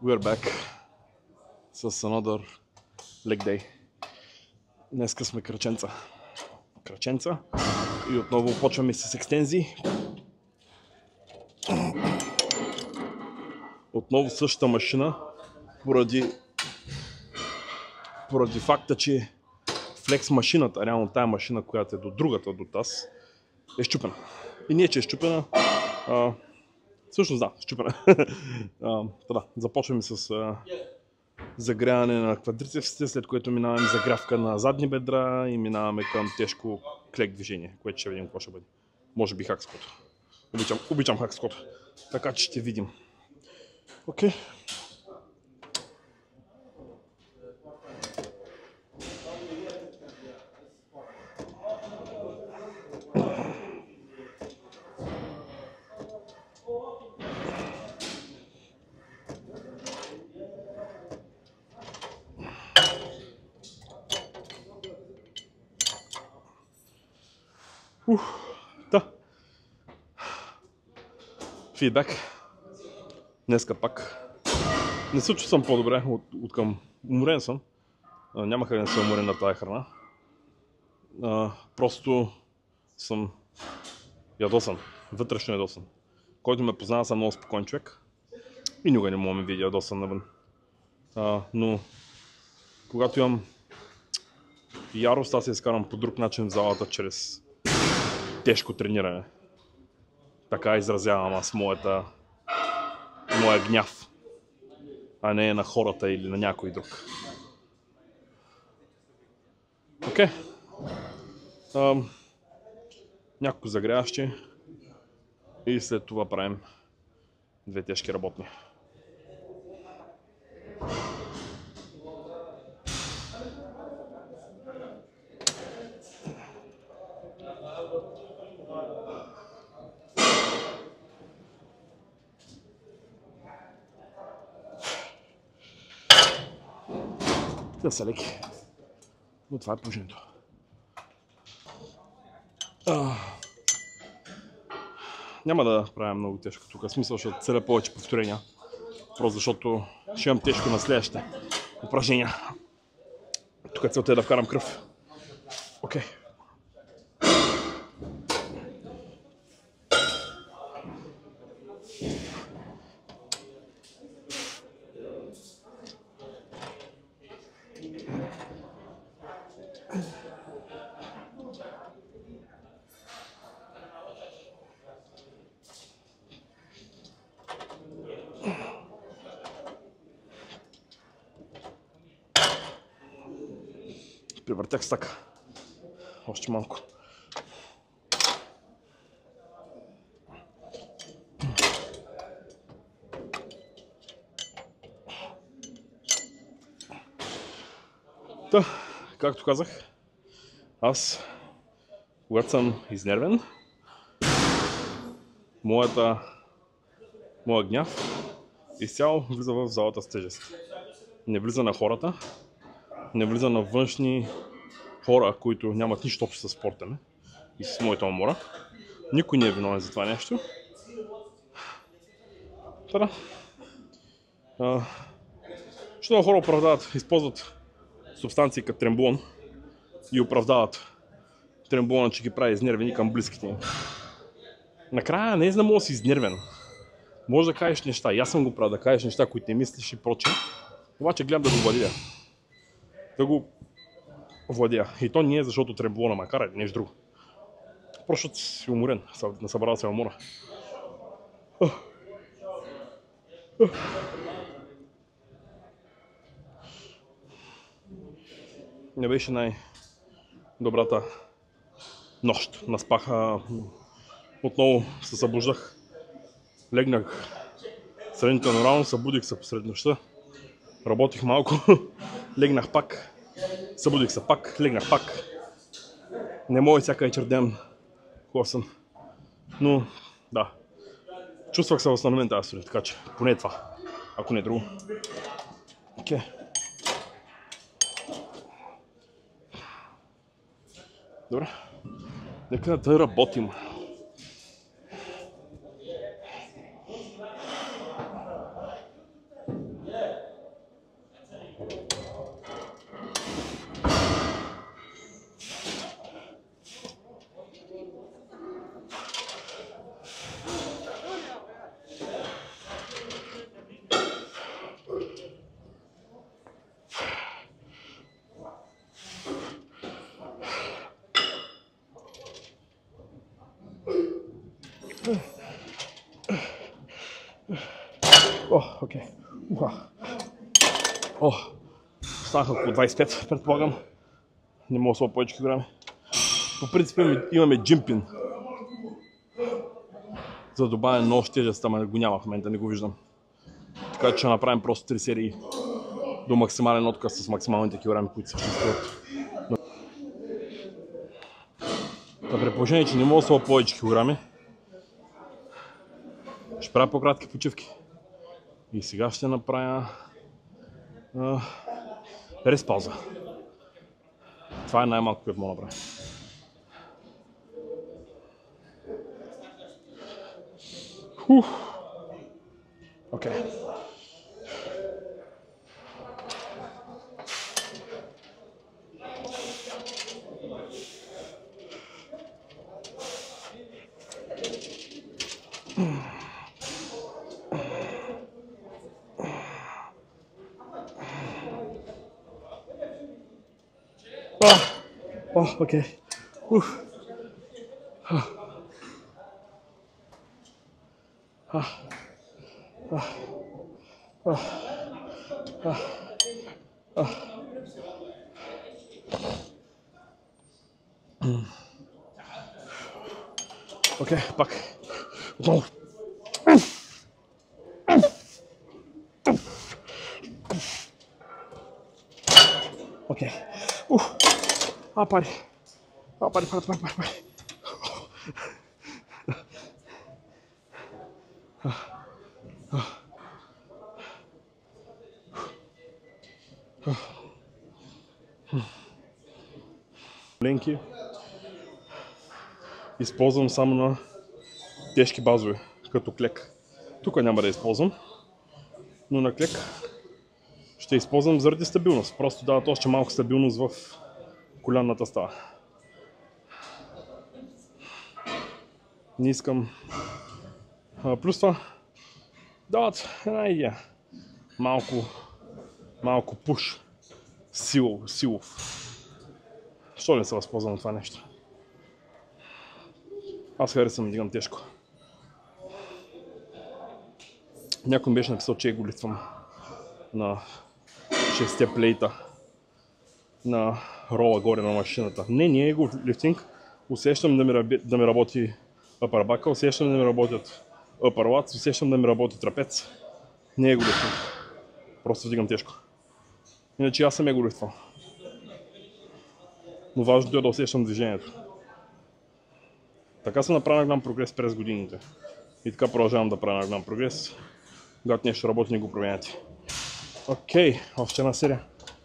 We're back с another leg day. Днеска сме краченца и отново почваме с екстензии. Отново същата машина, поради факта, че флекс машината, реално тая машина, която е до другата, до таз, е щупена. И не е, че е щупена, всъщност да, щупена. Започваме с загряване на квадрицепсите, след което минаваме загрявка на задни бедра и минаваме към тежко клек движение, което ще видим какво ще бъде. Може би хак сквот. Обичам хак сквот, така че ще видим. Окей. Да. Фидбек. Днеска пак. Не се чувствам по-добре от към... Уморен съм. Няма как да не съм уморен на тази храна. Просто съм ядосан. Вътрешно ядосан. Който ме познава, съм много спокоен човек. И никога не мога да ме видя ядосан навън. Но когато имам ярост, аз се изкарам по друг начин в залата, чрез тежко трениране. Така изразявам аз моя гняв, а не на хората или на някой друг. Окей. Няколко загряващи и след това правим две тежки работни. Да са леки. Но това е положението. Няма да правя много тежко тук. В смисъл, ще целя повече повторения. Просто защото ще имам тежко на следващите упражнения. Тук целта е да вкарам кръв. Окей. Превъртях стака. Още малко. Та, както казах, аз, когато съм изнервен, моят гняв изцяло влиза в залата с тежест. Не влиза на хората, не влиза на външни хора, които нямат нищо общо с спорта ми и с моята умора. Никой не е виновен за това нещо. Що много хора оправдават, използват субстанции като трембон и оправдават трембона, че ги прави изнервени към близките им. Накрая не е за да мога да си изнервен. Може да кажеш неща, и аз съм го правил, да кажеш неща, които не мислиш и прочее. Обаче гледам да го владея. Да го владея. И то не е защото трембона ме кара, нещо друго. Просто защото си уморен, насъбрал се умора. Не беше най-добрата нощ. Наспах, отново се събуждах. Легнах сравнително рано, събудих се посред нощта. Работих малко, легнах пак. Събудих се пак, легнах пак. Не мога всяка вечер ден хубав съм. Но да, чувствах се възстановен тази сутрин, така че поне това, ако не е друго. Окей. Добре, нека да работим. Окей. Станаха около 25, предполагам. Не мога да сложа повече килограми. По принцип имаме джимпин. За да добавя много тежест, ама го няма в момента, не го виждам. Така че ще направим просто 3 серии до максимален отказ с максималните килограми, които съществуват. При положение, че не мога да сложа повече килограми, ще правя по-кратки почивки. И сега ще направя рез пауза. Това е най-малко, което мога да направя. Окей. Окей. Окей, пак. Отново. Окей. Пари. Пари. Ленки използвам само на тежки базови, като клек. Тук няма да използвам, но на клек ще използвам заради стабилност. Просто дават още малко стабилност в колянната става. Не искам. Плюс това дават една идея. Малко пуш. Силов. Защо не се възползвам от това нещо? Аз харесвам да дигам тежко. Някой ми беше написал, че го лифтвам на 6 плейта на рола горе на машината. Не е го лифтинг. Усещам да ми работи upper back, усещам да ми работят upper lats, усещам да ми работи трапец. Не е го лифтинг. Просто вдигам тежко. Иначе аз съм го лифтвал. Но важното е да усещам движението. Така съм направил голям прогрес през годините. И така продължавам да правя голям прогрес. Когато нещо работи, не го променяте. Окей, още една серия.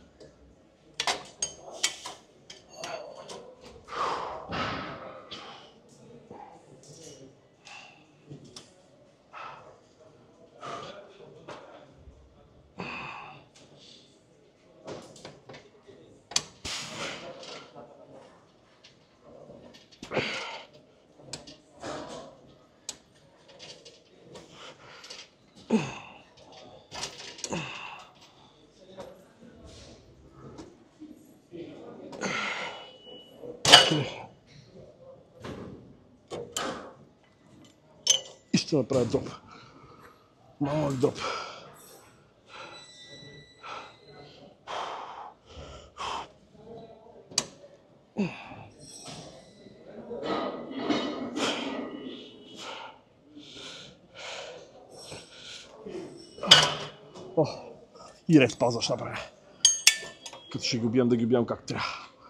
И ще направя дроп. Малък дроп. И рез пауза ще направя. Като ще ги убием, да ги убием как трябва.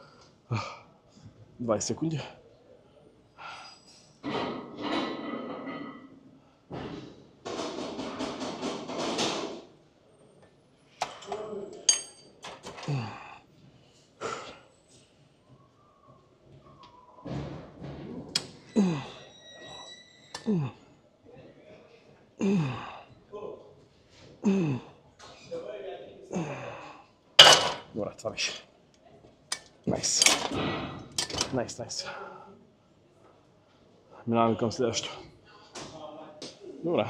20 секунди. Добре, това беше. Найс. Минаваме към следващото. Добре.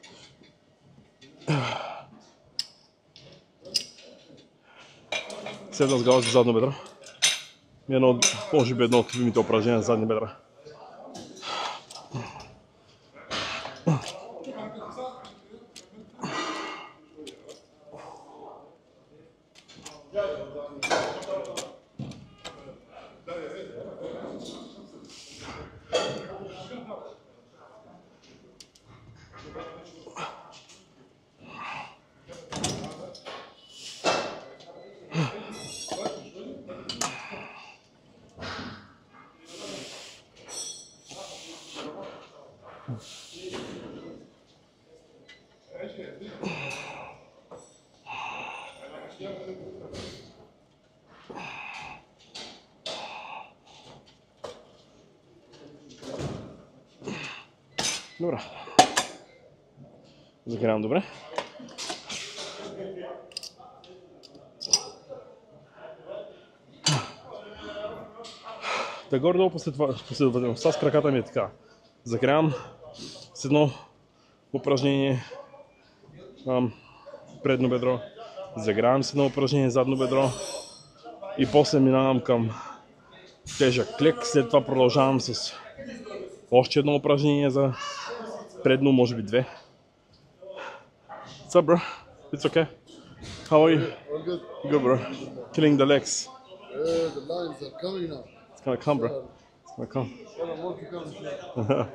Седна с глава за задно бедро. Може би едно от любимите упражнения за задни бедра. Добре. Закарявам добре. Та горе-долу последователността с краката ми е така. Закарявам с едно упражнение предно бедро, загрявам с едно упражнение задно бедро и после минавам към тежък клек. След това продължавам с още едно упражнение за предно, може би две. What's up, bro? It's okay. How are you? All good. Good, bro. Killing the legs. The lines are coming now. It's gonna come, bro. It's gonna come. More to come.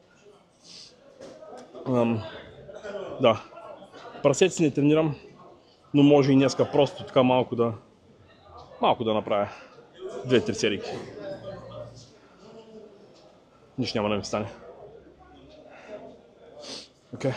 Да. Прасеци не тренирам, но може и днеска просто така малко да направя 2-3 серии. Нищо няма да ми стане. Окей.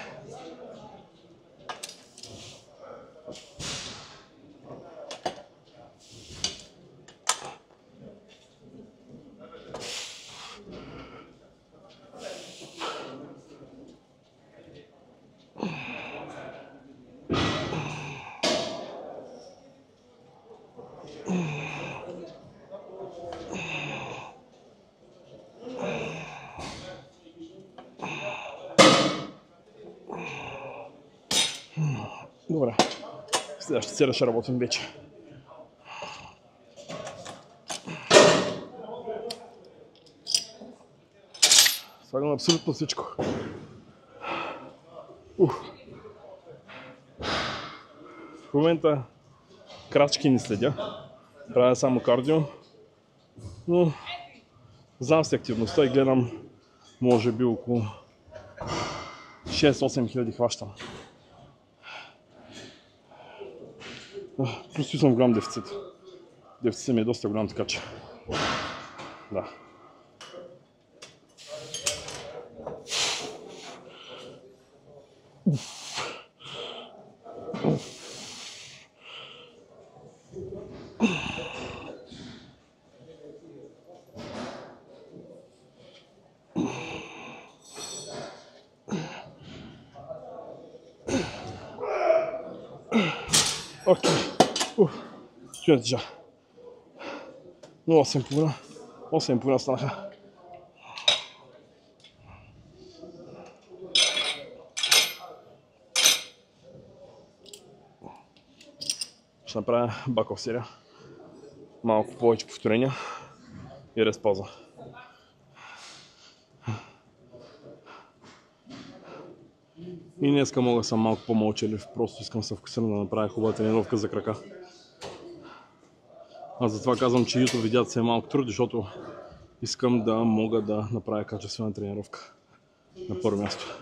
Добре. Следващата серия ще работим вече. Слагам абсолютно всичко. В момента крачки не следя. Правя само кардио. Но знам си активността и гледам може би около 6-8 хиляди хващам. Плюс съм в голям дефицит. Дефицитът ми е доста голям, така че да. Окей. Чуя тежа. Но 8,5. 8,5 станаха. Ще направя баков серия. Малко повече повторения и разпоза. И днеска мога да съм малко по-мълчалив, просто искам да се фокусирам да направя хубава тренировка за крака. Аз затова казвам, че YouTube видеята се е малко труд, защото искам да мога да направя качествена тренировка на първо място.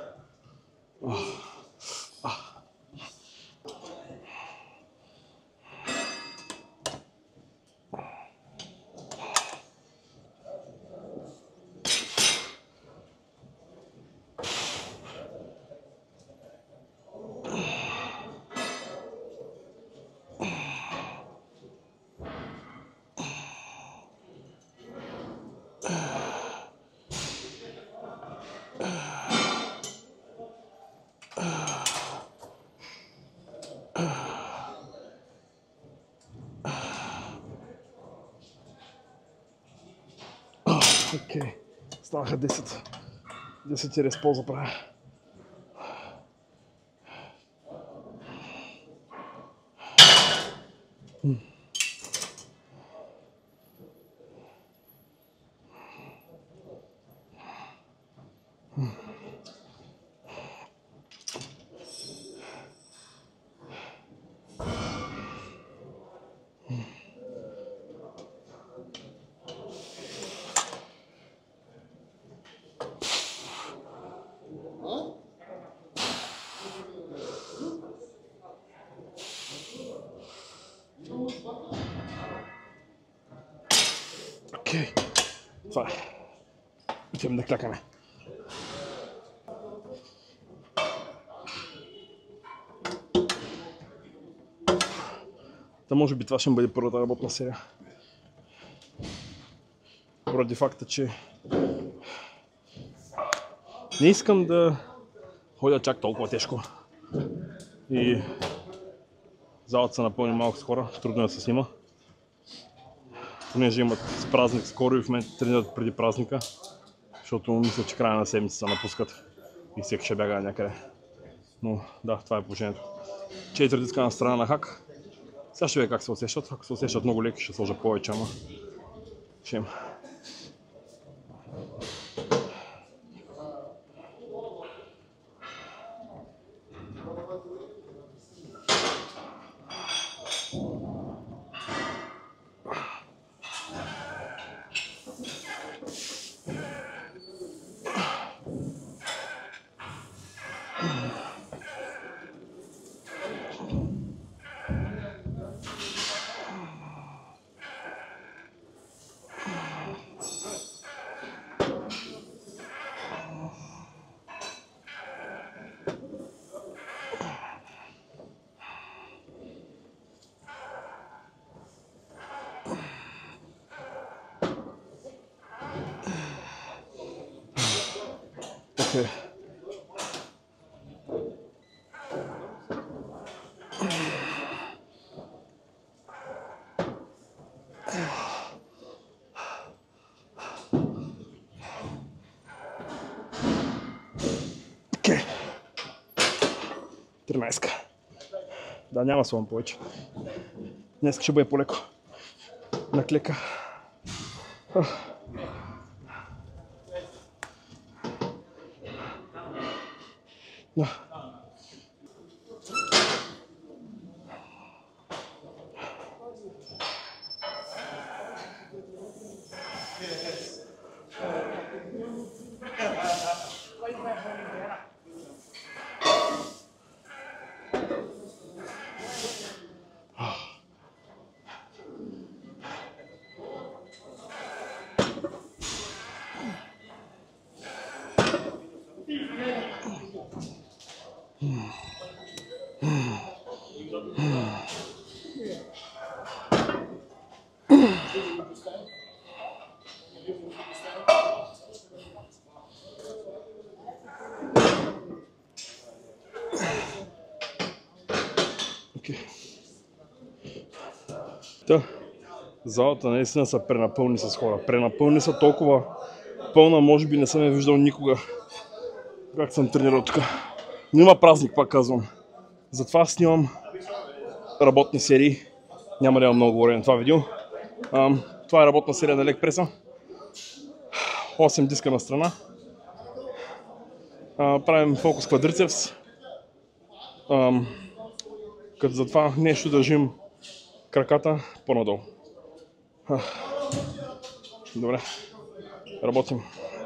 Окей, станаха 10. 10 разполза правя. Окей. Това е. Отивам да клякаме. Та може би това ще бъде първата работна серия. Поради факта, че не искам да ходя чак толкова тежко. И залата се напълни малко с хора, трудно е да се снима. Понеже имат празник скоро и в момента тренират преди празника, защото мисля, че края на седмица напускат и всеки ще бяга някъде. Но да, това е положението. 4 диска на страна на хак. Сега ще видя как се усещат. Ако се усещат много леки, ще сложа повече, ама ще има. Okay. Окей. 13. Да, няма слон повече. Днес ще бъде по-леко. На клека. Да. Та, залата наистина са пренапълни с хора. Пренапълни са толкова пълна, може би не съм я виждал никога, как съм тренирал тук. Но има празник, пак казвам. Затова снимам работни серии. Няма да имам много говорение на това видео. Това е работна серия на лег преса. 8 диска на страна. Правим фокус квадрицепс. Като за това нещо държим краката по-надолу. Добре, работим.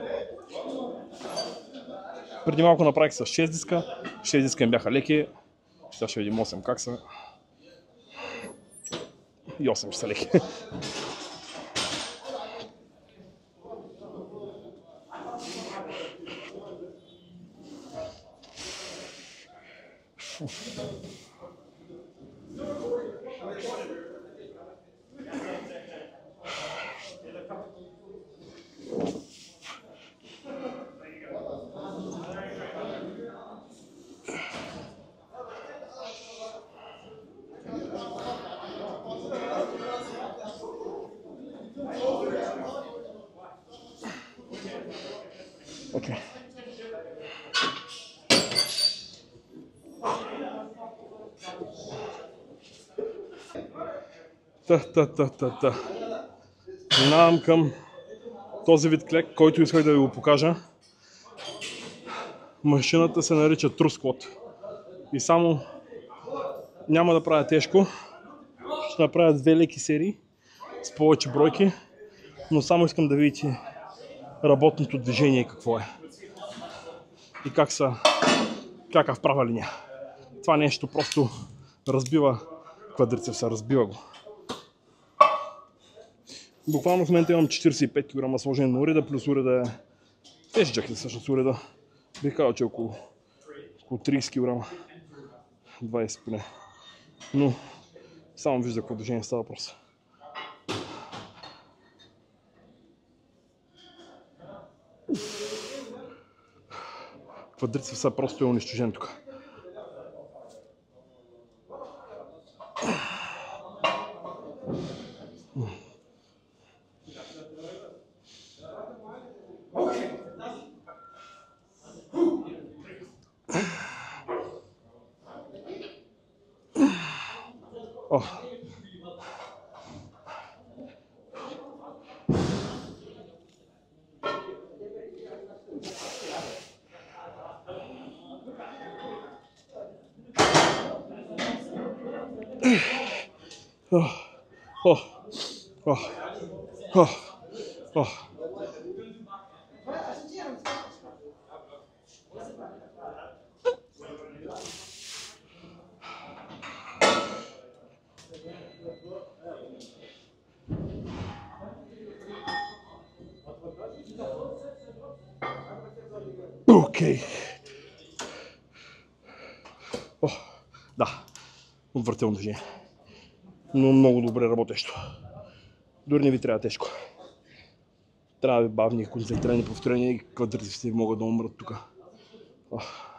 Преди малко направих с 6 диска. 6 диска им бяха леки. Сега ще видим 8 как са. И 8 ще са леки. Окей. Та. Минавам към този вид клек, който исках да ви го покажа. Машината се нарича True Squat. И само няма да правя тежко. Ще направя 2 леки серии с повече бройки, но само искам да видите работното движение какво е. И как е в права линия. Това нещо просто разбива квадрицепса, разбива го. Буквално в момента имам 45 кг сложен на уреда, плюс уреда е тежък ли всъщност уреда. Бих казал, че около 30 кг. 20 поне. Но само вижда какво движение става въпрос. Квадрицепсът просто е унищожен тук. О. Окей. Да, отвратително движение. Но много добре работещо. Дори не ви трябва тежко. Трябва да ви бавни, концентрирани повторения и квадрицепсите ви могат да умрат тук.